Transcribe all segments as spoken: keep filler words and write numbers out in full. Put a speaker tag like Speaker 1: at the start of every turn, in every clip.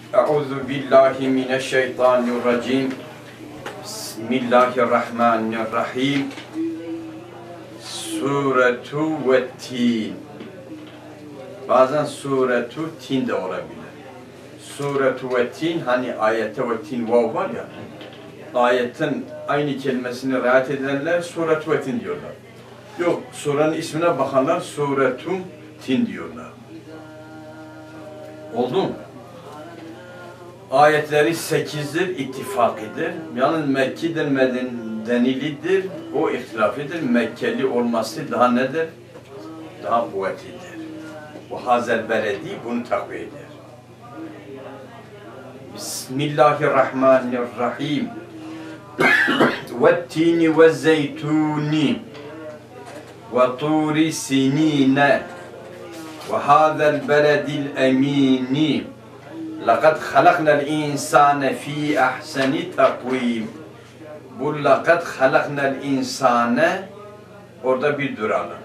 Speaker 1: Euzu billahi mineşşeytanirracim. Bismillahirrahmanirrahim. Suretu ve Tin. Bazen Suretu Tin de olabilir. Suretu ve Tin, hani ayette ve Tin vav var ya, ayetin aynı kelimesini riayet edenler Suretu ve Tin diyorlar. Yok, surenin ismine bakanlar Suretu Tin diyorlar. Oldu mu? Ayetleri sekizdir, ittifakidir. Yalnız Mekki'dir, Medenilidir, o ihtilafidir. Mekkeli olması daha nedir? Daha kuvvetlidir. Bu Hazel Beledi bunu takviye eder. Bismillahirrahmanirrahim. Vettini ve zeytuni ve turi sinine ve hazel beledil emini لَقَدْ خَلَقْنَا الْاِنْسَانَ ف۪ي اَحْسَنِ تَقْو۪يمٍ. Bu لَقَدْ خَلَقْنَا الْاِنْسَانَ orada bir duralım.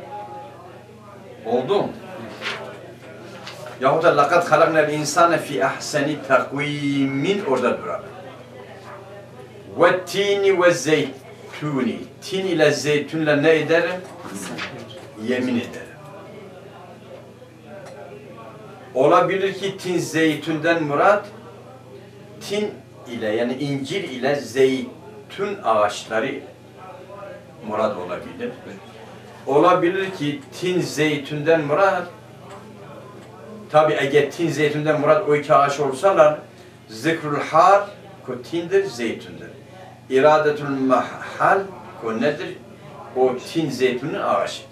Speaker 1: Oldu mu? Yahut da لَقَدْ خَلَقْنَا الْاِنْسَانَ ف۪ي اَحْسَنِ تَقْو۪يمٍ orada duralım. وَالتِّينِ وَالزَّيْتُونِ. Tin ile zeytunla ne ederim? Yemin ederim. Olabilir ki tin zeytünden murat, tin ile yani incir ile zeytun ağaçları murad olabilir. Olabilir ki tin zeytünden murat, tabi eğer tin zeytünden murat o iki ağaç olsalar, zikrul har ko tindir, zeytundur. İradetul mahal ko nedir? O tin zeytunun ağaçıdır.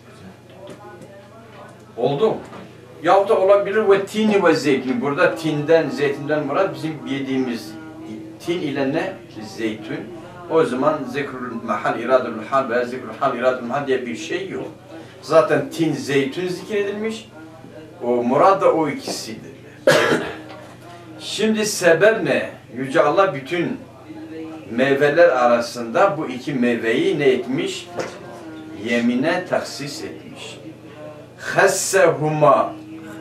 Speaker 1: Oldu mu? Yahut da olabilir ve tini ve zeytun. Burada tinden, zeytinden murat bizim yediğimiz tin ile ne? Zeytun. O zaman zikrul mahal, iradul hal veya zikrul hal, iradul mahal diye bir şey yok. Zaten tin, zeytun zikredilmiş. O murad da o ikisidir. Şimdi sebep ne? Yüce Allah bütün meyveler arasında bu iki meyveyi ne etmiş? Yemine taksis etmiş. Hassehuma.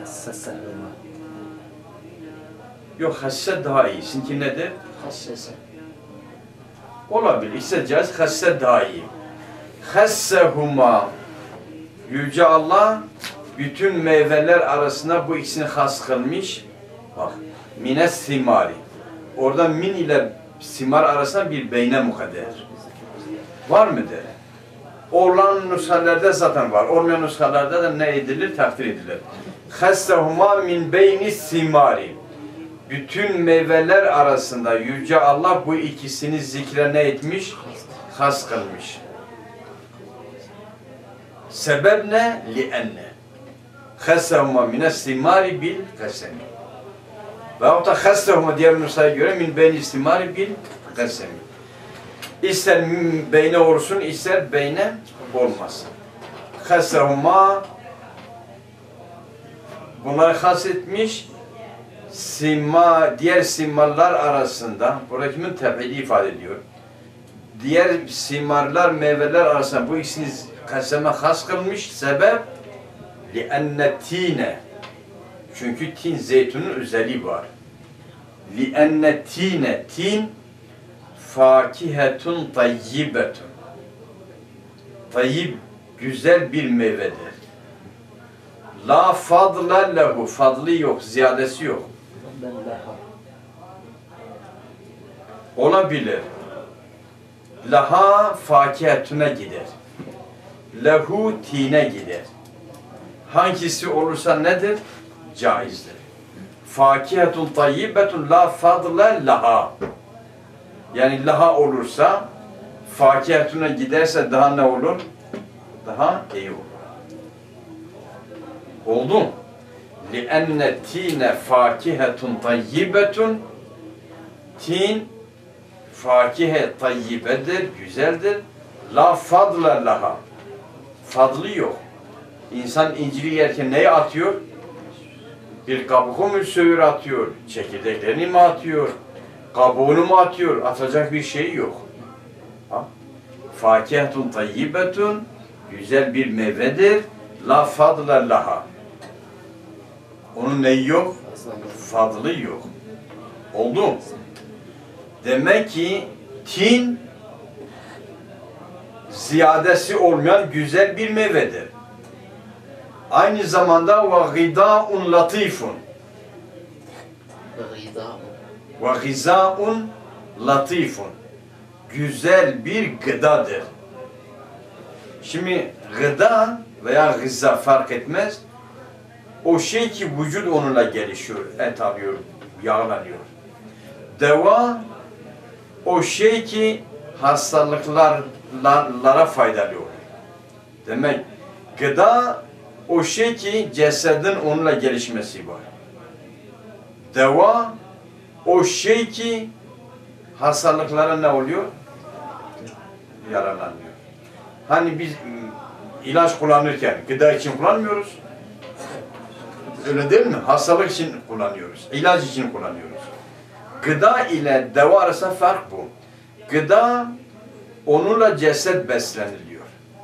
Speaker 1: Yok, hasse daha iyi. Sizinki nedir?
Speaker 2: Hassese.
Speaker 1: Olabilir. İşte caiz, hasse daha iyi. Hassehuma. Yüce Allah bütün meyveler arasında bu ikisini has kılmış. Bak. Mine simari. Orada min ile simar arasında bir beyne mukadder. Var mıdır? Olan nüshalarda zaten var. Olmayan nüshalarda da ne edilir? Takdir edilir. Hassehuma min beyni simari. Bütün meyveler arasında Yüce Allah bu ikisini zikre ne etmiş? Has kılmış. Sebep ne? Li'enne. Hassehuma mine simari bil kasemi. Veyahut da hassehuma diğer nüshaya göre min beyni simari bil kasemi. İster beyne olsun, ister beyne olmasın. Hassehuma bunları has etmiş. Sima, diğer simarlar arasında, burada kimin teb'idi ifade ediyor? Diğer simarlar, meyveler arasında bu ikisini kaseme has kılmış. Sebep li'enne tine. Çünkü tin, zeytunun özelliği var. Li'enne tine, tin fakihetun tayyibetun. Tayyib, güzel bir meyvedir. La fadla lehu, fadlı yok, ziyadesi yok. Olabilir. Laha fakihetuna gider. Lehu tine gider. Hangisi olursa nedir? Caizdir. Fakihetun tayyibetun la fadla laha. Yani laha olursa, fakihetuna giderse daha ne olur? Daha iyi olur. Oldu mu? لِأَنَّ تِينَ فَاكِهَةٌ طَيِّبَةٌ. Tin, fakihe tayyibedir, güzeldir. La fadla laha. Fadlı yok. İnsan inciri yerken neyi atıyor? Bir kabuğu mu söğür atıyor? Çekirdeklerini mi atıyor? Kabuğunu mu atıyor? Atacak bir şey yok. Fakihetun tayyibetun, güzel bir meyvedir. La fadla laha. Onun neyi yok? Fadlı yok. Oldu. Demek ki tin ziyadesi olmayan güzel bir meyvedir. Aynı zamanda ve gıdaun latifun. Ve gızaun latifun. Güzel bir gıdadır. Şimdi gıda veya gıza fark etmez. O şey ki vücut onunla gelişiyor, et alıyor, yağlanıyor. Deva o şey ki hastalıklara faydalı olur. Demek gıda o şey ki cesedin onunla gelişmesi var. Deva o şey ki hastalıklara ne oluyor? Yaralanıyor. Hani biz ilaç kullanırken gıda için kullanmıyoruz. Öyle değil mi? Hastalık için kullanıyoruz. İlaç için kullanıyoruz. Gıda ile deva arasında fark bu. Gıda onunla ceset besleniliyor.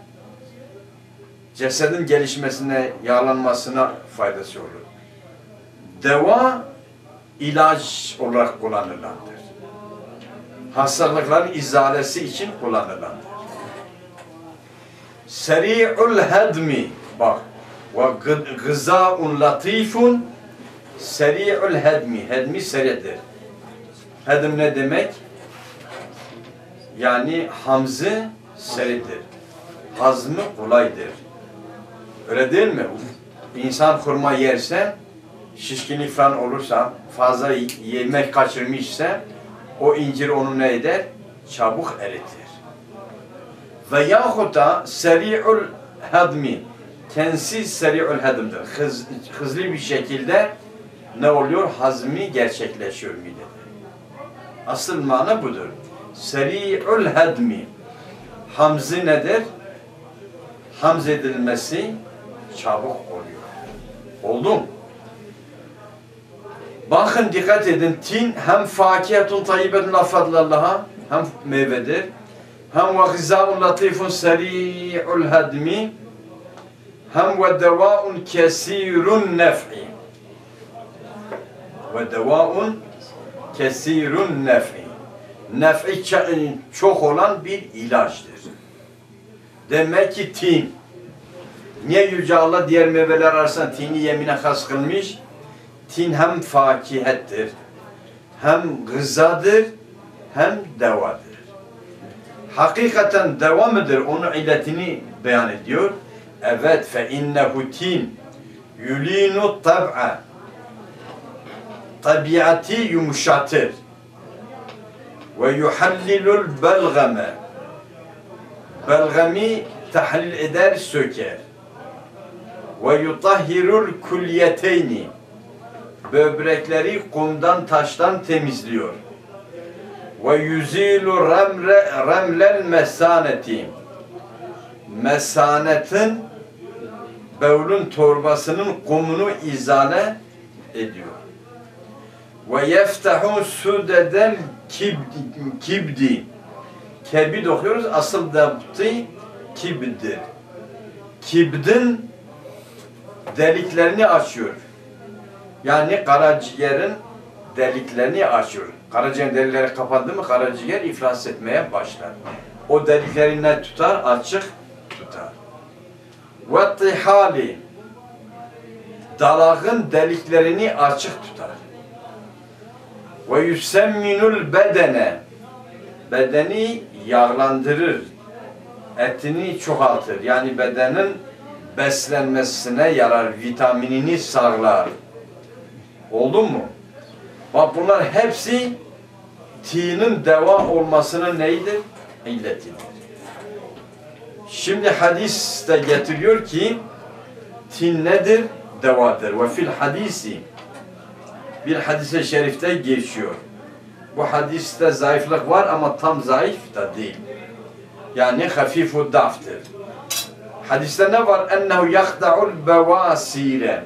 Speaker 1: Cesedin gelişmesine, yağlanmasına faydası olur. Deva ilaç olarak kullanılandır. Hastalıkların izalesi için kullanılandır. Seri'ul hedmi, bak, ve gızaun latifun, seri'ul hedmi, hedmi seridir. Hedim ne demek? Yani hamzı seridir. Hazmı kolaydır. Öyle değil mi? İnsan hurma yerse, şişkinlik falan olursa, fazla yemek kaçırmışsa, o incir onu ne eder? Çabuk eritir. Ve yahut da seri'ul hedmi, kendisi seri'ul hedimdir. Hız, hızlı bir şekilde ne oluyor? Hazmi gerçekleşiyor midede. Asıl mana budur. Seri'ul hedmi. Hamzı nedir? Hamz edilmesi çabuk oluyor. Oldu mu? Bakın dikkat edin. Tin hem fakihetun tayyibetun lafadlallaha hem meyvedir. Hem ve gızaun latifun seri'ul hedmi hem ve devaun kesirun nef'i. Ve devaun kesirun nef'i. Nef'i çok olan bir ilaçtır. Demek ki tin. Niye Yüce Allah diğer meyveler arasında tini yemine has kılmış? Tin hem fakihettir, hem gızadır, hem devadır. Hakikaten deva mıdır? Onun illetini beyan ediyor. Evet, fe innehu tin yulinu tab'a. Tabiatı yumuşatır. Ve yuhallilul belgame. Belgami tahlil eder, söker. Ve yutahhirul kulyeteyni. Böbrekleri kumdan taştan temizliyor. Ve yuzilu remre remlel mesaneti. Mesanetin bevlün torbasının kumunu izale ediyor. Ve yeftahu sudedel kibdi. Kebid okuyoruz. Asıl dabtı kibdir. Kibdin deliklerini açıyor. Yani karaciğerin deliklerini açıyor. Karaciğer delikleri kapandı mı karaciğer iflas etmeye başlar. O delikleri ne tutar? Açık tutar. Ve tihali, dalağın deliklerini açık tutar. Ve yüsemminul bedene, bedeni yağlandırır, etini çoğaltır. Yani bedenin beslenmesine yarar, vitaminini sağlar. Oldu mu? Bak bunlar hepsi tinin deva olmasının neyidir? İlletidir. Şimdi hadis de getiriyor ki tin nedir? Devadır. Ve fil hadisi, bir hadise şerifte geçiyor. Bu hadiste zayıflık var ama tam zayıf da değil. Yani hafifu daftır. Hadiste ne var? Ennehu yahda'ul bevasire.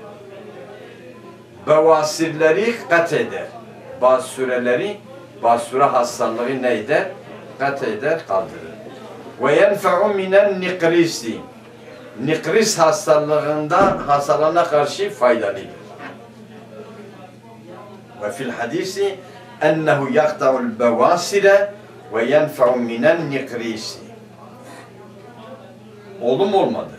Speaker 1: Bevasirleri kat eder. Bazı süreleri, bazı süre hastalığı ne eder? Kat eder, kaldırır. Ve yenfe'u minen nikrisi. Nikris hastalığında, hastalığına karşı faydalıdır. Ve fil hadisi ennehu yakta'ul bevasire ve yenfe'u minen nikrisi. Oldu mu olmadı?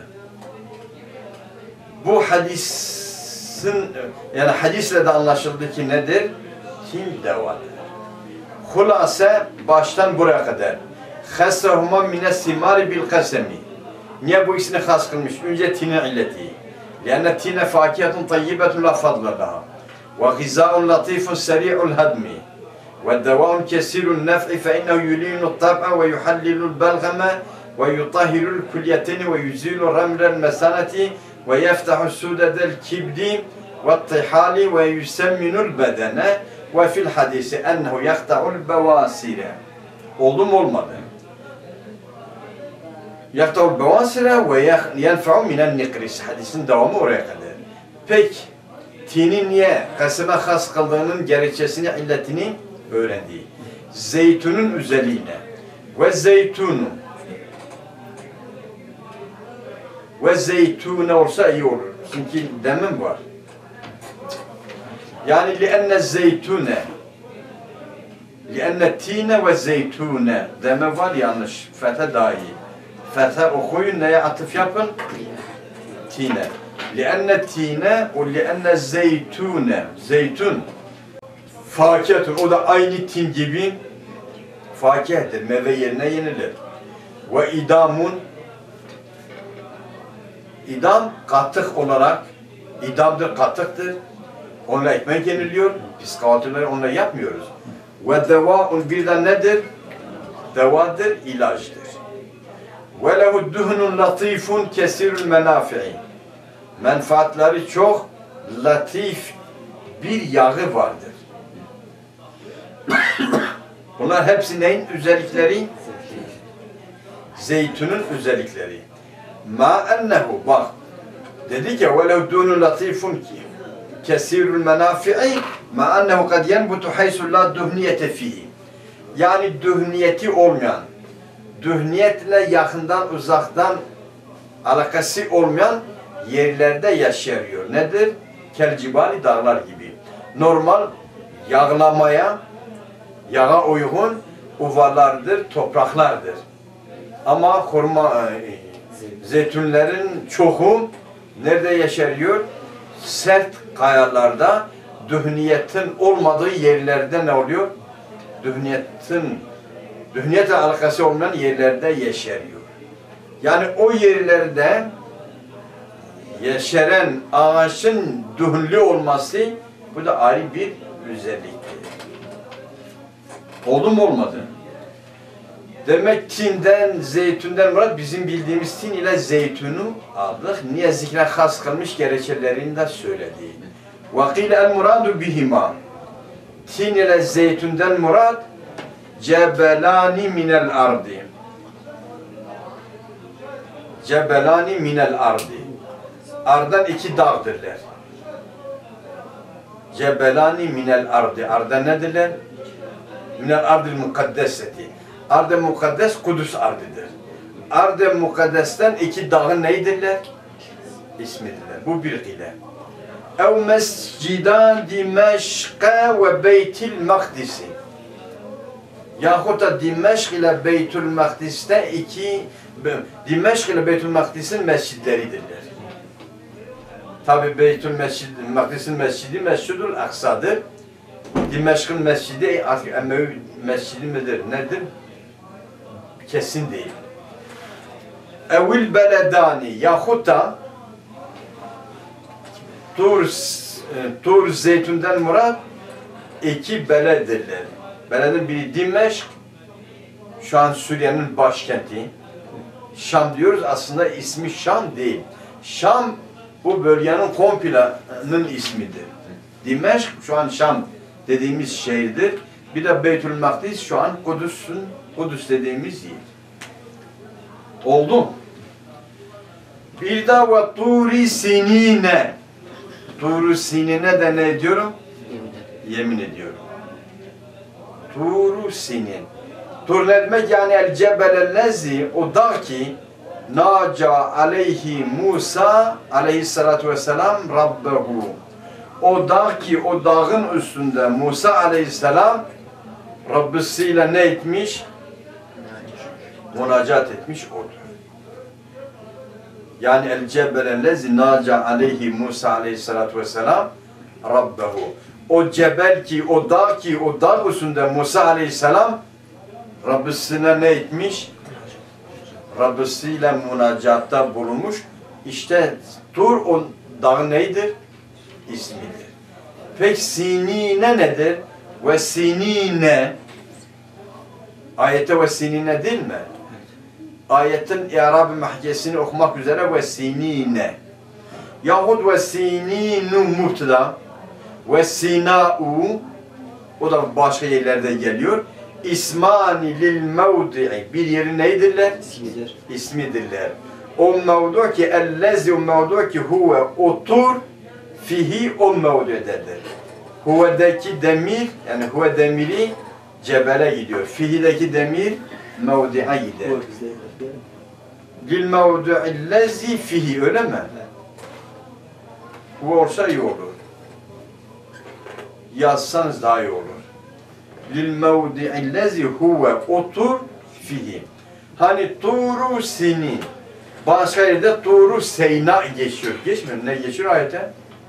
Speaker 1: Bu hadisin, yani hadisle de anlaşıldı ki nedir? Tin devadır. Hulase baştan buraya kadar. Khessahuma mine simari bil kasemi. Niye bu ikisini has kılmış? Önce tinin illeti. Lenne tine fakiyatun tayyibetun la fadla daha. Ve gizâun latifun seri'ul hadmi. Ve devâun kesirun nef'i fe innehu yulînu tab'a ve yuhallilul belgame ve yutahhirul kulyetini ve yüzîlu ramlel mesaneti ve yeftahu sudedel kibdi ve tihali ve yüsemminul bedene ve fil hadisi ennehu yakta'ul bevasire. Oldu mu olmadı? Yakta'ul bevasire ve yenfe'u minen nikris. Hadisin devamı oraya kadar. Peki, tini niye kasime has kıldığının gerekçesini, illetini öğrendi. Zeytunun özelliğine ve zeytunu ve zeytune olsa iyi olur. Çünkü demim var. Yani li'enne zeytune li'enne tine ve zeytune deme var, yanlış. Fethe dahi. Fethe okuyun, neye atıf yapın? Tine. Li'enne tine o li'enne zeytune. Zeytun. Fakiyetun. O da aynı tin gibi fakihtir. Meyve yerine yenilir. Ve idamun. İdam katık olarak, idamdır, katıktır. Onunla ekmek yeniliyor. Biz kahvaltıları onunla yapmıyoruz. Ve devaun bir de nedir? Devadır, ilaçtır. Ve lehu duhnun latifun kesirul menafi'i. Menfaatleri çok latif bir yağı vardır. Bunlar hepsi neyin özellikleri? Zeytunun özellikleri. Ma ennehu, bak dedi ki velev dûnun latifun ki kesirul menafi'i ma ennehu kad yenbutu haysu la duhniyete fihi. Yani dühniyeti olmayan, dühniyetle yakından uzaktan alakası olmayan yerlerde yaşıyor. Nedir? Kelcibali, dağlar gibi. Normal yağlamaya, yağa uygun uvalardır, topraklardır. Ama hurma, zeytunlerin çoğu nerede yaşıyor? Sert kayalarda, dühniyetin olmadığı yerlerde ne oluyor? Dühniyetin, dühniyetle alakası olmayan yerlerde yaşıyor. Yani o yerlerde yeşeren ağaçın dühünlü olması, bu da ayrı bir özelliktir. Oldu mu olmadı? Demek tinden, zeytünden murat bizim bildiğimiz tin ile zeytunu aldık. Niye zikre has kılmış gerekçelerini de söyledi. وَقِيلَ الْمُرَادُ بِهِمَا. Tin ile zeytünden murat cebelani minel ardi. Cebelani minel ardi. Ardan iki dağdırlar. Cebelani minel ardi. Arda nedirler? Minel ardil mukaddeseti. Ard-ı mukaddes Kudüs ardıdır. Ard-ı mukaddesten iki dağın neydirler? İsmidirler. Bu bir ile. Ev mescidan Dimeşk'e ve Beytil Makdisi. Yahut da Dimeşk ile Beytül Makdis'te iki, Dimeşk ile Beytül Makdis'in mescidleridirler. Tabi Beytül Makdis'in mescidi Mescid-ül Aksa'dır. Dimeşk'ın mescidi Emevi mescidi midir? Nedir? Kesin değil. Evil beledani yahut da Tur, Tur Zeytun'dan murat iki beledirler. Beledin biri Dimeşk, şu an Suriye'nin başkenti. Şam diyoruz, aslında ismi Şam değil. Şam bu bölgenin kompilanın ismidir. Dimeşk şu an Şam dediğimiz şehirdir. Bir de Beytül Makdis şu an Kudüs'ün, Kudüs dediğimiz yer. Oldu. Bir de ve Turi Sinine. Turi Sinine de ne diyorum? Yemin ediyorum. Turu Sinin. Tur ne demek? Yani el cebelellezi, o dağ ki naca aleyhi Musa aleyhissalatu vesselam Rabbehu. O dağ ki o dağın üstünde Musa aleyhisselam Rabbisiyle ne etmiş? Münacat etmiş odur. Yani el cebelellezi naca aleyhi Musa aleyhissalatu vesselam Rabbehu. O cebel ki, o dağ ki, o dağ üstünde Musa aleyhisselam Rabbisine ne etmiş? Rabbisiyle münacatta bulunmuş. İşte Tur o dağ neydir? İsmidir. Peki sinine nedir? Ve sinine ayette ve sinine değil mi? Ayetin İ'rab-ı mahkesini okumak üzere ve sinine yahut ve sininu muhtada ve sina'u o da başka yerlerde geliyor. İsmani lil mevdi'i bir yeri neydirler?
Speaker 2: İsmidir.
Speaker 1: İsmidirler. O mevdu ki ellezi o mevdu ki huve otur fihi o mevdu'dedir. Huve'deki demir yani huve demiri cebele gidiyor. Fihi'deki demir mevdi'a gider. Lil mevdu'illezi fihi öyle mi? Bu olsa iyi olur. Yazsanız daha iyi olur. Lil mevdi'illezi huve otur fihi. Hani Turu Sinin. Başka yerde Turu Seyna geçiyor. Geçmiyor. Ne geçiyor ayete?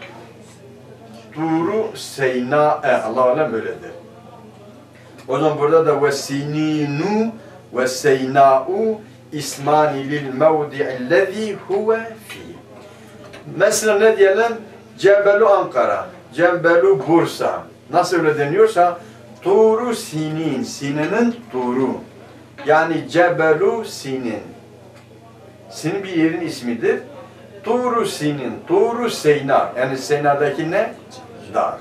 Speaker 1: Turu Seyna. E, Allah alem öyledir. O zaman burada da ve sininu ve seyna'u ismani lil mevdi'illezi huve fi. Mesela ne diyelim? Cebelu Ankara, Cebelu Bursa. Nasıl öyle deniyorsa Turu Sinin, Sininin Turu. Yani Cebelu Sinin. Sinin bir yerin ismidir. Turu Sinin, Turu Seyna. Yani Seyna'daki ne? Dağ.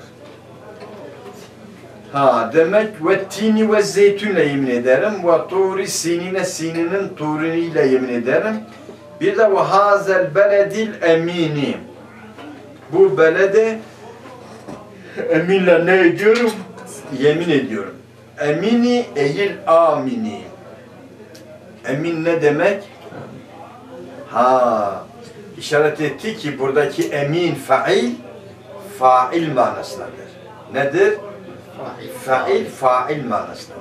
Speaker 1: Ha demek ve tini ve zeytunle yemin ederim ve turi sinine sininin turiniyle yemin ederim. Bir de ve hazel beledil emini. Bu belede eminle ne ediyorum? Yemin ediyorum. Emini eyil amini. Emin ne demek? Ha işaret etti ki buradaki emin fail fail manasındadır. Nedir? Fail, fail manasındadır.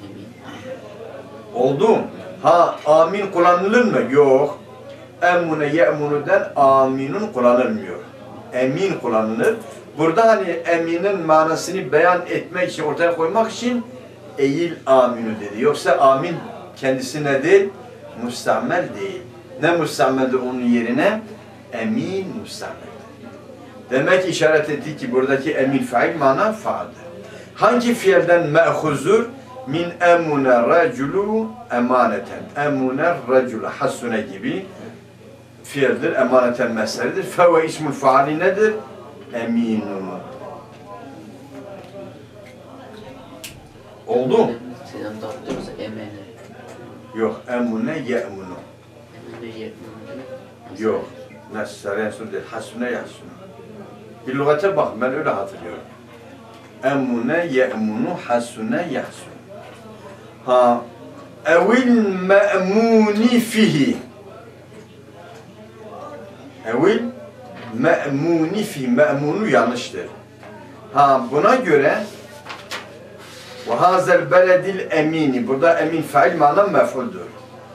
Speaker 1: Oldu mu? Ha, amin kullanılır mı? Yok. Emune ye'munu'dan aminun kullanılmıyor. Emin kullanılır. Burada hani eminin manasını beyan etmek için, ortaya koymak için eğil aminu dedi. Yoksa amin kendisi ne değil? Müstamel değil. Ne müstameldir onun yerine? Emin müstameldir. Demek işaret etti ki buradaki emin fail mana faaldir. Hangi fiilden me'huzur? Min emune raculu emaneten. Emune raculu hasune gibi fiildir. Emaneten meseldir. Fe ve ismul faali nedir? Eminun. Oldu mu?
Speaker 2: Selam dağıtıyoruz emene.
Speaker 1: Yok. Emune ye'munu.
Speaker 2: Emene ye'munu.
Speaker 1: Yok. Nesare ensun değil. Hasune yahsunu. Bir lügate bak. Ben öyle hatırlıyorum. Emune ye'munu hasune yahsun. Ha evil me'muni fihi. Evil me'muni fihi. Me'munu yanlıştır. Ha buna göre ve hazel beledil emini. Burada emin fail mana mef'uldur.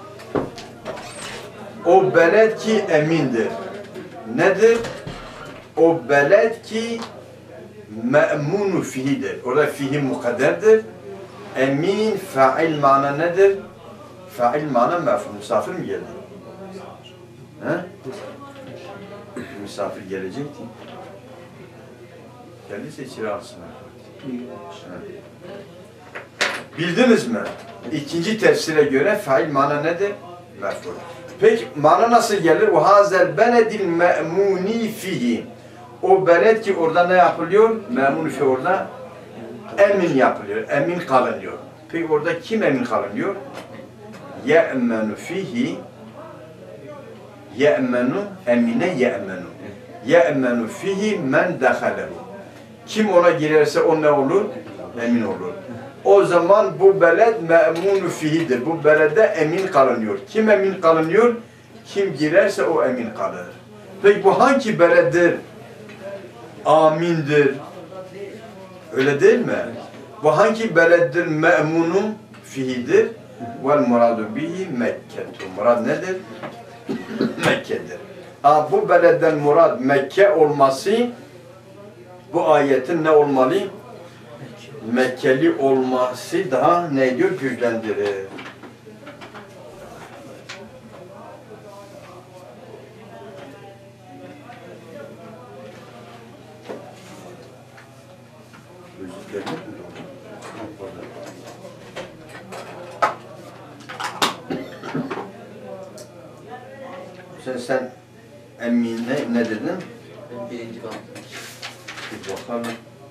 Speaker 1: O beled ki emindir. Nedir? O beled ki me'munu fihidir. Orada fihi mukadderdir. Emin fail mana nedir? Fail mana mef'ul. Misafir mi geldi? He? Misafir gelecekti. Geldiyse içeri alsınlar. Bildiniz mi? İkinci tefsire göre fail mana nedir? Mef'ul. Peki mana nasıl gelir? O hazel beledil me'muni fihi. O beled ki orada ne yapılıyor? Me'mun fi orada emin yapılıyor. Emin kalınıyor. Peki orada kim emin kalınıyor? Ye'menu fihi. Ye'menu emine ye'menu. Ye'menu fihi men dehalehu. Kim ona girerse o ne olur? Emin olur. O zaman bu beled me'munu fihidir. Bu belede emin kalınıyor. Kim emin kalınıyor? Kim girerse o emin kalır. Peki bu hangi beleddir? Amindir. Öyle değil mi? Bu hangi beleddir? Me'munun fihidir. Vel muradu bihi Mekke'tu. Murad nedir? Mekke'dir. Ha, bu beledden murad Mekke olması bu ayetin ne olmalı? Mekkeli olması daha ne diyor? Güçlendirir. Sen sen Emine ne dedin?
Speaker 2: Ben birinci baktım.
Speaker 1: Bir bakalım.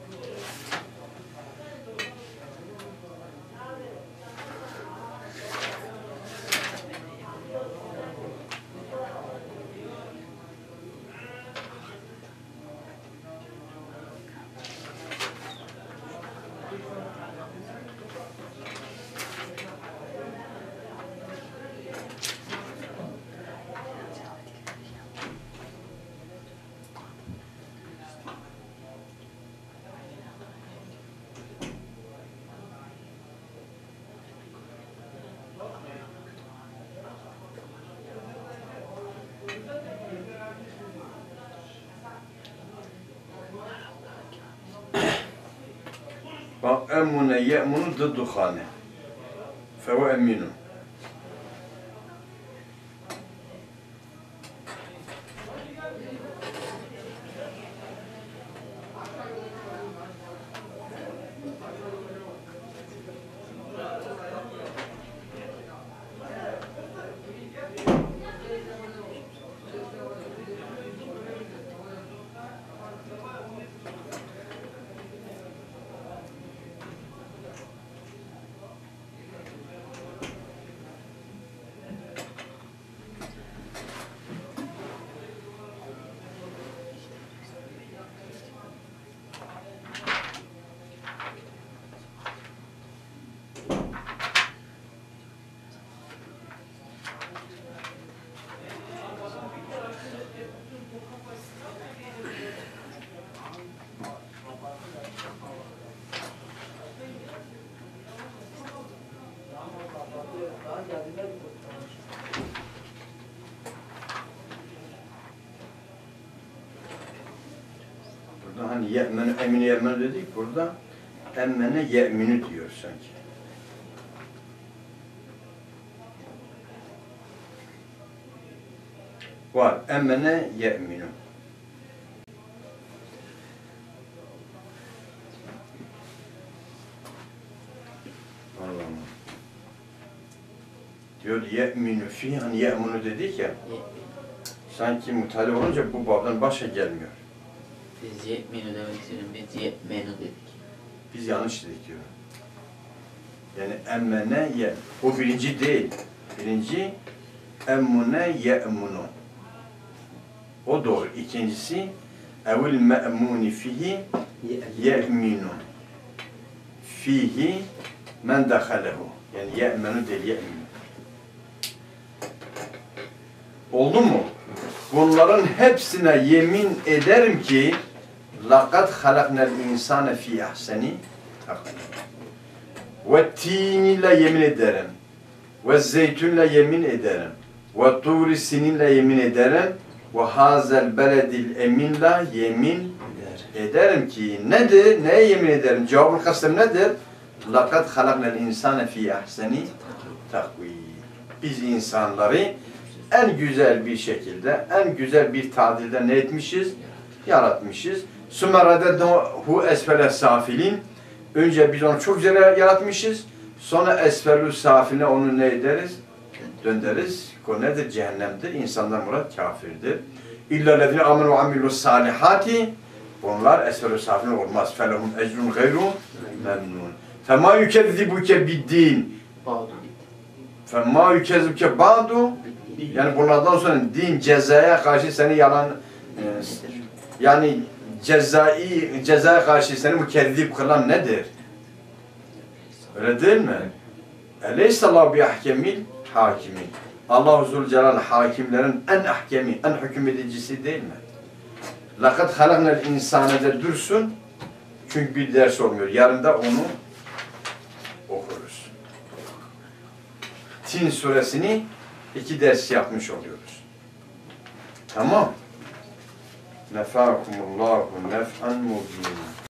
Speaker 1: Bak emune ye'munu dıdduhane. Fehu emminun. Burada hani ye'menu, emine ye'menu dedik, burada emmene ye'minu diyor sanki. Var, emmene ye'minu. Allah'ım. Diyor ye'minu fi, hani ye'munu dedik ya, sanki mutali olunca bu babdan başa gelmiyor.
Speaker 2: Biz yetmenu demek istiyorum. Biz yetmenu dedik.
Speaker 1: Biz yanlış dedik diyor. Yani emmene ye. O birinci değil. Birinci emmune ye'munu. O doğru. İkincisi evil me'muni fihi ye'minu. Fihi men dehalehu. Yani ye'menu değil ye'minu. Oldu mu? Bunların hepsine yemin ederim ki لَقَدْ خَلَقْنَا الْاِنْسَانَ فِي اَحْسَنِ ve tiniyle yemin ederim. Ve zeytunla yemin ederim. Ve turi sininle yemin ederim. Ve hazel beledil eminla yemin ederim ki nedir? Neye yemin ederim? Cevabın kastım nedir? لَقَدْ خَلَقْنَا الْاِنْسَانَ فِي اَحْسَنِ takvim. Biz insanları en güzel bir şekilde, en güzel bir tadilde ne etmişiz? Yaratmışız. Sümerredehu esfele safilin. Önce biz onu çok güzel yaratmışız. Sonra esfelü safiline onu ne ederiz? Dönderiz. O nedir? Cehennemdir. İnsandan murat kafirdir. İlla lezine amenu ve amilus salihati. Bunlar esfelü safiline olmaz. Felehum ecrun gayru memnun. Fema yükezzibuke biddin.
Speaker 2: Bağdu
Speaker 1: Fema yükezzibuke ba'du. Yani bunlardan sonra din cezaya karşı seni yalan e, yani cezai cezaya karşı seni mükezzip kılan nedir? Öyle değil mi? Eleysallahu bi ahkemil hakimin. Allah-u Zülcelal hakimlerin en ahkemi, en hükmedicisi değil mi? Laqad halaknal insane de dursun. Çünkü bir ders olmuyor. Yarın da onu Tin suresini iki ders yapmış oluyoruz. Tamam. Nefakumullahu nef'an mubin.